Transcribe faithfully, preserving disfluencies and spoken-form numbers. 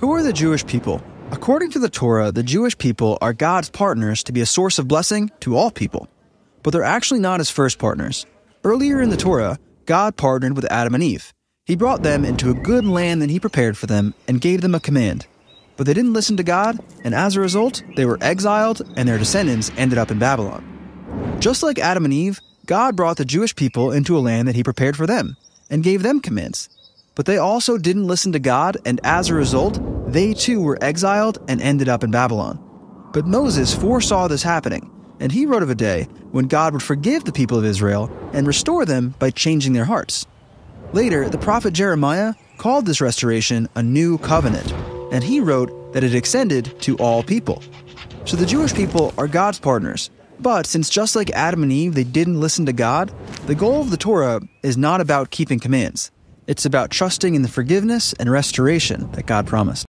Who are the Jewish people? According to the Torah, the Jewish people are God's partners to be a source of blessing to all people. But they're actually not his first partners. Earlier in the Torah, God partnered with Adam and Eve. He brought them into a good land that he prepared for them and gave them a command. But they didn't listen to God, and as a result, they were exiled and their descendants ended up in Babylon. Just like Adam and Eve, God brought the Jewish people into a land that he prepared for them and gave them commands. But they also didn't listen to God, and as a result, they too were exiled and ended up in Babylon. But Moses foresaw this happening, and he wrote of a day when God would forgive the people of Israel and restore them by changing their hearts. Later, the prophet Jeremiah called this restoration a new covenant, and he wrote that it extended to all people. So the Jewish people are God's partners, but since just like Adam and Eve, they didn't listen to God, the goal of the Torah is not about keeping commands. It's about trusting in the forgiveness and restoration that God promised.